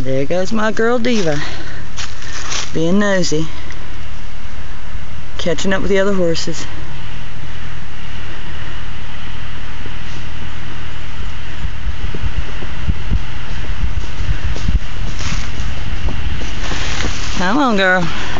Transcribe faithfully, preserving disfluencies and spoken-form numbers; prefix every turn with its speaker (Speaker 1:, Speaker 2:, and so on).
Speaker 1: There goes my girl Diva, being nosy, catching up with the other horses. Come on, girl.